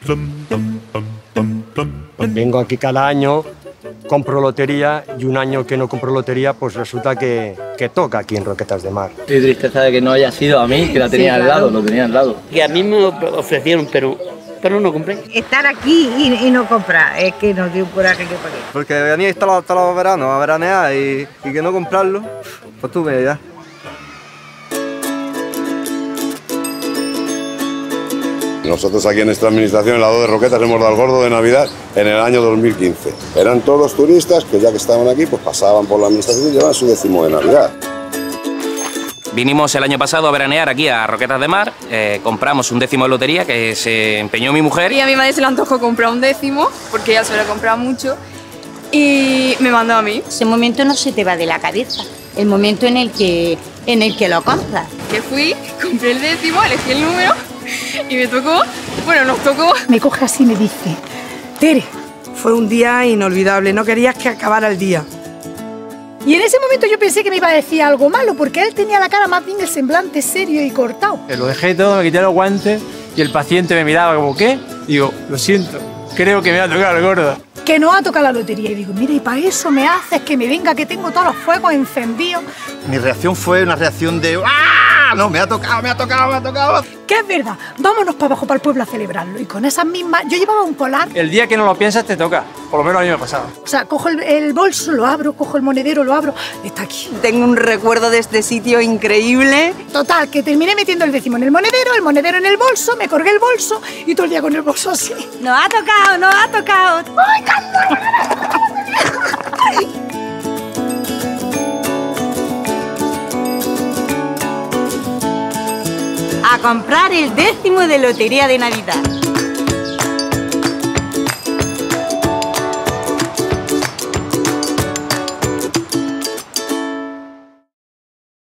Vengo aquí cada año, compro lotería y un año que no compro lotería, pues resulta que toca aquí en Roquetas de Mar. Qué tristeza de que no haya sido a mí, que la tenía al lado, lo tenía al lado. Y a mí me ofrecieron, pero no compré. Estar aquí y no comprar, es que nos dio un coraje que pagué. Porque venía instalado hasta los veranos a veranear y que no comprarlo, pues tú me dirás. Nosotros aquí en esta administración, en la 2 de Roquetas, hemos dado el gordo de Navidad en el año 2015. Eran todos turistas que ya que estaban aquí, pues pasaban por la administración y llevaban su décimo de Navidad. Vinimos el año pasado a veranear aquí a Roquetas de Mar, compramos un décimo de lotería que se empeñó mi mujer. Y a mi madre se le antojó comprar un décimo, porque ella suele comprar mucho, y me mandó a mí. Ese momento no se te va de la cabeza, el momento en el que lo compras. Que fui, compré el décimo, elegí el número y me tocó, bueno, nos tocó. Me coge así y me dice: Tere, fue un día inolvidable, no querías que acabara el día. Y en ese momento yo pensé que me iba a decir algo malo, porque él tenía la cara más bien el semblante serio y cortado. Lo dejé todo, me quité los guantes y el paciente me miraba como, ¿qué? Digo, lo siento, creo que me va a tocar el gordo. Que nos ha tocado la lotería. Y digo, mira, y para eso me haces que me venga, que tengo todos los fuegos encendidos. Mi reacción fue una reacción de ¡ah! No, me ha tocado. Que es verdad, vámonos para abajo, para el pueblo a celebrarlo. Y con esas mismas, yo llevaba un polar. El día que no lo piensas te toca, por lo menos a mí me ha pasado. O sea, cojo el bolso, lo abro, cojo el monedero, lo abro, está aquí. Tengo un recuerdo de este sitio increíble. Total, que terminé metiendo el décimo en el monedero en el bolso, me colgué el bolso y todo el día con el bolso así. Nos ha tocado. ¡Ay, A comprar el décimo de lotería de Navidad.